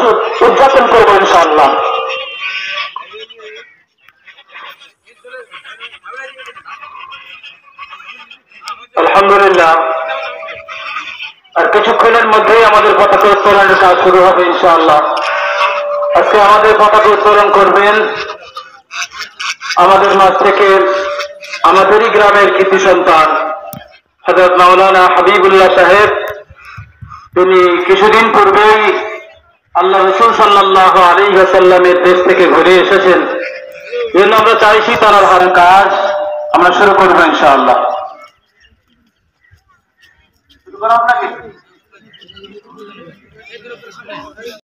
উদযাপন করবো ইনশাআল্লাহ। আলহামদুলিল্লাহ, আর কিছুক্ষণের মধ্যেই আমাদের পতাকা উত্তোলনের কাজ শুরু হবে ইনশাআল্লাহ। আজকে আমাদের পতাকা উত্তোলন করবেন আমাদের মাঝ থেকে আমাদেরই গ্রামের কৃতি সন্তান হযরত মাওলানা হাবিবুল্লাহ সাহেব। তিনি কিছুদিন পূর্বেই আল্লাহ রাসূল সাল্লাল্লাহু আলাইহি ওয়াসাল্লামের দেশ থেকে ঘুরে এসেছেন। এজন্য আমরা চাইছি তার কাজ আমরা শুরু করবো ইনশাআল্লাহ। শুরু করা আপনাকে